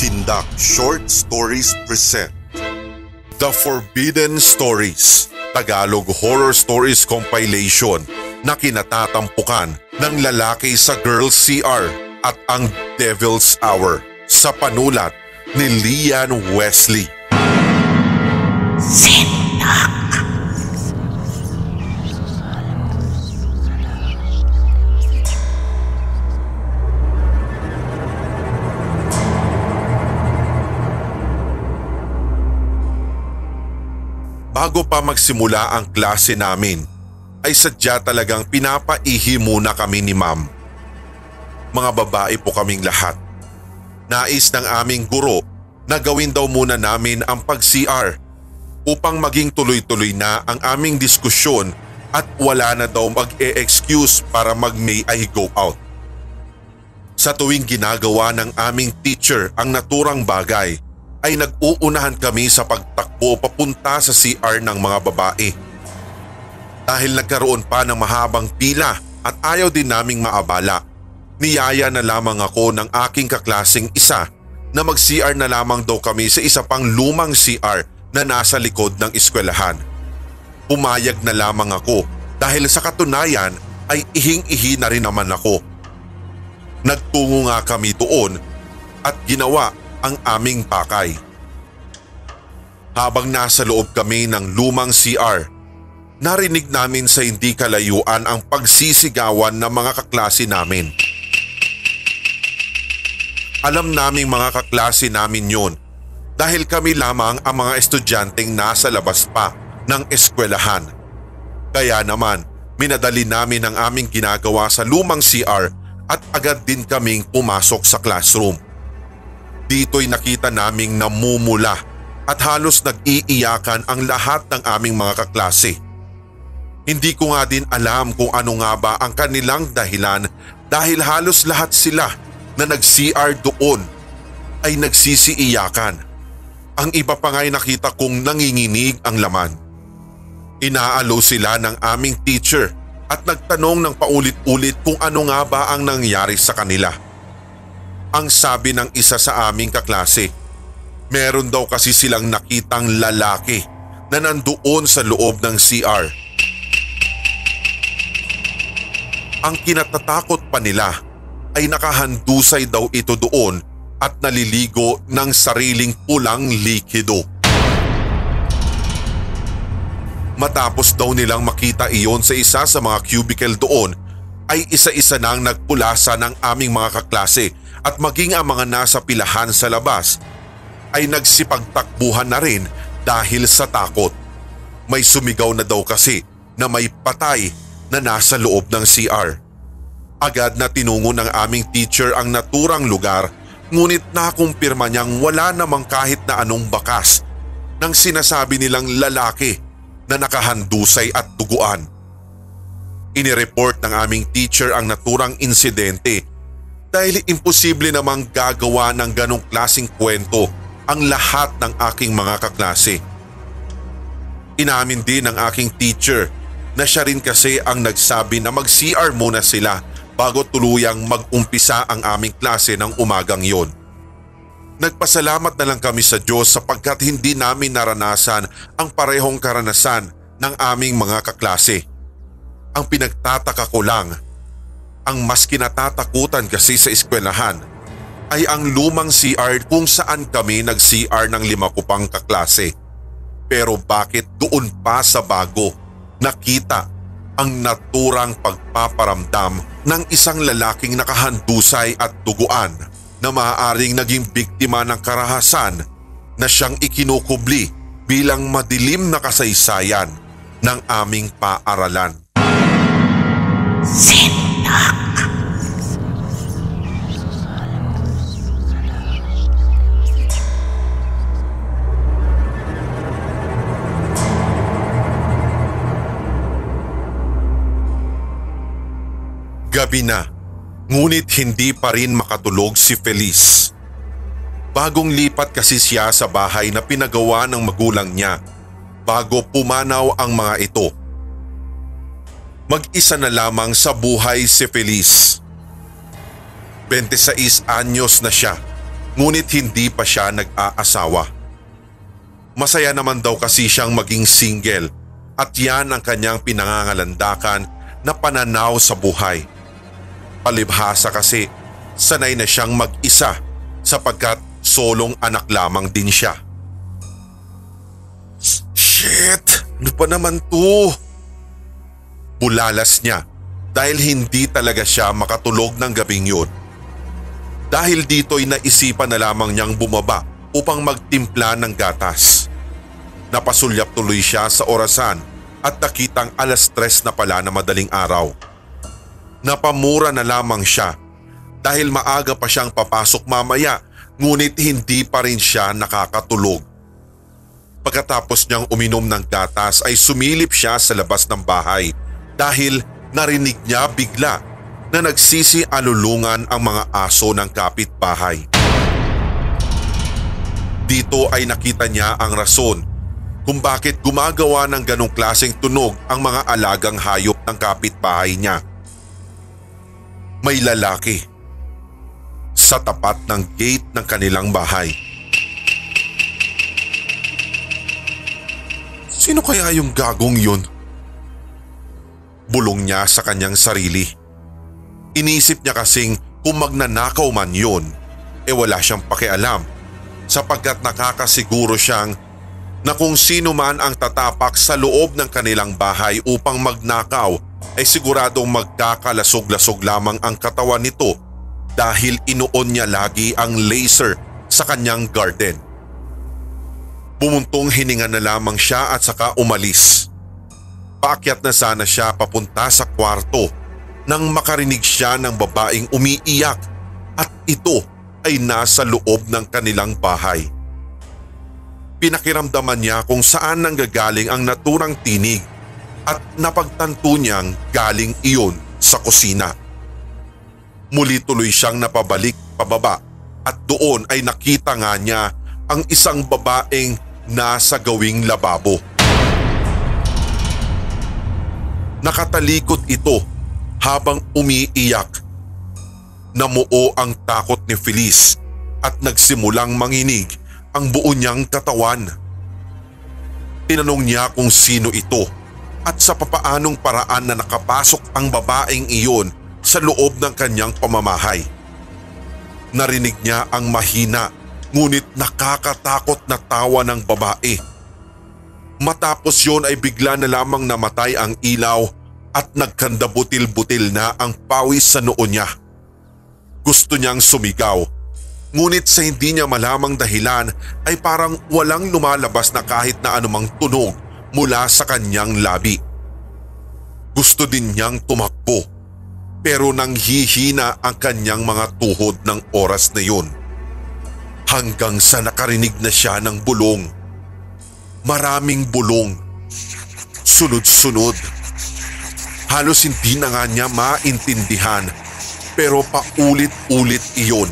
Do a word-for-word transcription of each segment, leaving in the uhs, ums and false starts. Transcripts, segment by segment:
Sindak Short Stories present The Forbidden Stories, Tagalog Horror Stories Compilation na kinatatampukan ng lalaki sa Girls C R at ang Devil's Hour sa panulat ni Lian Wesley. Sindak. Bago pa magsimula ang klase namin, ay sadya talagang pinapaihi muna kami ni ma'am. Mga babae po kaming lahat. Nais ng aming guro na gawin daw muna namin ang pag-C R upang maging tuloy-tuloy na ang aming diskusyon at wala na daw mag-e-excuse para mag-may I go out. Sa tuwing ginagawa ng aming teacher ang naturang bagay, ay nag-uunahan kami sa pagtakbo papunta sa C R ng mga babae. Dahil nagkaroon pa ng mahabang pila at ayaw din naming maabala, niyaya na lamang ako ng aking kaklaseng isa na mag-C R na lamang daw kami sa isa pang lumang C R na nasa likod ng eskwelahan. Pumayag na lamang ako dahil sa katunayan ay ihing-ihi na rin naman ako. Nagtungo nga kami doon at ginawa ang aming pakay. Habang nasa loob kami ng lumang C R, narinig namin sa hindi kalayuan ang pagsisigawan ng mga kaklase namin. Alam naming mga kaklase namin yon dahil kami lamang ang mga estudyanteng nasa labas pa ng eskwelahan. Kaya naman, minadali namin ang aming ginagawa sa lumang C R at agad din kaming pumasok sa classroom. Dito'y nakita naming namumula at halos nag-iiyakan ang lahat ng aming mga kaklase. Hindi ko nga din alam kung ano nga ba ang kanilang dahilan dahil halos lahat sila na nag-C R doon ay nagsisiiyakan. Ang iba pa nga'y nakita kong nanginginig ang laman. Inaalo sila ng aming teacher at nagtanong ng paulit-ulit kung ano nga ba ang nangyari sa kanila. Ang sabi ng isa sa aming kaklase, meron daw kasi silang nakitang lalaki na nandoon sa loob ng C R. Ang kinatatakot pa nila ay nakahandusay daw ito doon at naliligo ng sariling pulang likido. Matapos daw nilang makita iyon sa isa sa mga cubicle doon, ay isa-isa nang nagpulasa ng aming mga kaklase at maging ang mga nasa pilahan sa labas ay nagsipagtakbuhan na rin dahil sa takot. May sumigaw na daw kasi na may patay na nasa loob ng C R. Agad na tinungo ng aming teacher ang naturang lugar, ngunit nakumpirma niyang wala namang kahit na anong bakas ng sinasabi nilang lalaki na nakahandusay at duguan. Inireport ng aming teacher ang naturang insidente dahil imposible namang gagawa ng ganong klaseng kwento ang lahat ng aking mga kaklase. Inamin din ng aking teacher na siya rin kasi ang nagsabi na mag-C R muna sila bago tuluyang mag-umpisa ang aming klase ng umagang yon. Nagpasalamat na lang kami sa Diyos sapagkat hindi namin naranasan ang parehong karanasan ng aming mga kaklase. Ang pinagtataka ko lang, ang mas kinatatakutan kasi sa eskwelahan ay ang lumang C R kung saan kami nag-C R ng lima ko pang kaklase. Pero bakit doon pa sa bago nakita ang naturang pagpaparamdam ng isang lalaking nakahandusay at duguan na maaaring naging biktima ng karahasan na siyang ikinukubli bilang madilim na kasaysayan ng aming paaralan. Sindak. Gabi na, ngunit hindi pa rin makatulog si Feliz. Bagong lipat kasi siya sa bahay na pinagawa ng magulang niya bago pumanaw ang mga ito. Mag-isa na lamang sa buhay si Feliz. twenty-six anyos na siya Ngunit hindi pa siya nag-aasawa. Masaya naman daw kasi siyang maging single at yan ang kanyang pinangangalandakan na pananaw sa buhay. Palibhasa kasi sanay na siyang mag-isa sapagkat solong anak lamang din siya. Shit! Ano pa naman to? Bulalas niya dahil hindi talaga siya makatulog ng gabing yun. Dahil dito'y naisipan na lamang niyang bumaba upang magtimpla ng gatas. Napasulyap tuloy siya sa orasan at nakitang alas tres na pala na madaling araw. Napamura na lamang siya dahil maaga pa siyang papasok mamaya ngunit hindi pa rin siya nakakatulog. Pagkatapos niyang uminom ng gatas ay sumilip siya sa labas ng bahay dahil narinig niya bigla na nagsisi-alulungan ang mga aso ng kapitbahay. Dito ay nakita niya ang rason kung bakit gumagawa ng ganong klaseng tunog ang mga alagang hayop ng kapitbahay niya. May lalaki sa tapat ng gate ng kanilang bahay. Sino kaya yung gagong yun? Bulong niya sa kanyang sarili. Inisip niya kasing kung magnanakaw man yun, eh wala siyang pakialam sapagkat nakakasiguro siyang na kung sino man ang tatapak sa loob ng kanilang bahay upang magnakaw ay siguradong magkakalasog-lasog lamang ang katawan nito dahil inuon niya lagi ang laser sa kanyang garden. Bumuntong hininga na lamang siya at saka umalis. Paakyat na sana siya papunta sa kwarto nang makarinig siya ng babaeng umiiyak at ito ay nasa loob ng kanilang bahay. Pinakiramdaman niya kung saan nanggagaling ang naturang tinig at napagtanto niyang galing iyon sa kusina. Muli tuloy siyang napabalik pababa at doon ay nakita nga niya ang isang babaeng nasa gawing lababo. Nakatalikod ito habang umiiyak. Namuo ang takot ni Feliz at nagsimulang manginig ang buo niyang katawan. Tinanong niya kung sino ito at sa papaanong paraan na nakapasok ang babaeng iyon sa loob ng kanyang pamamahay. Narinig niya ang mahina ngunit nakakatakot na tawa ng babae. Matapos yon ay bigla na lamang namatay ang ilaw at nagkandabutil-butil na ang pawis sa noo niya. Gusto niyang sumigaw, ngunit sa hindi niya malamang dahilan ay parang walang lumalabas na kahit na anumang tunog mula sa kanyang labi. Gusto din niyang tumakbo pero nanghihina ang kanyang mga tuhod ng oras na yun. Hanggang sa nakarinig na siya ng bulong. Maraming bulong. Sunod-sunod. Halos hindi na nga niya maintindihan pero paulit-ulit iyon.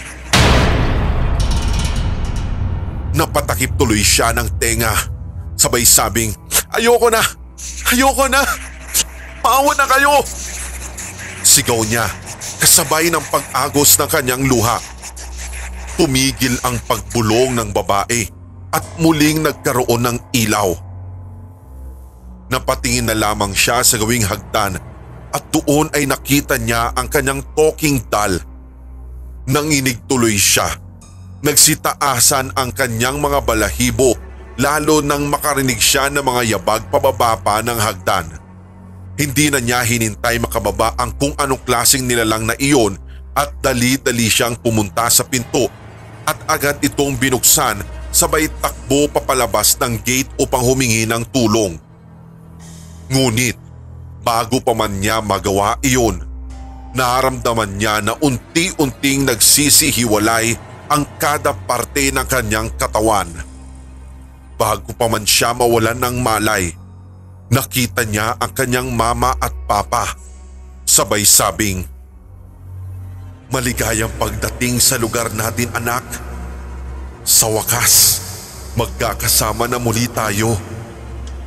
Napatakip tuloy siya ng tenga. Sabay sabing, "Ayoko na! Ayoko na! Maawa na kayo!" Sigaw niya kasabay ng pag-agos ng kanyang luha. Tumigil ang pagbulong ng babae at muling nagkaroon ng ilaw. Napatingin na lamang siya sa gawing hagdan at doon ay nakita niya ang kanyang talking doll. Nanginig tuloy siya. Nagsitaasan ang kanyang mga balahibo lalo nang makarinig siya ng mga yabag pababa pa ng hagdan. Hindi na niya hinintay makababa ang kung anong klaseng nilalang na iyon at dali-dali siyang pumunta sa pinto at agad itong binuksan sabay takbo papalabas ng gate upang humingi ng tulong. Ngunit bago pa man niya magawa iyon, naramdaman niya na unti-unting nagsisihiwalay ang kada parte ng kanyang katawan. Bago pa man siya mawalan ng malay, nakita niya ang kanyang mama at papa. Sabay sabing, "Maligayang pagdating sa lugar natin, anak. Sa wakas, magkakasama na muli tayo.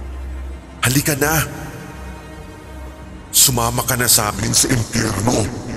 Halika na. Sumama ka na sa amin sa impyerno."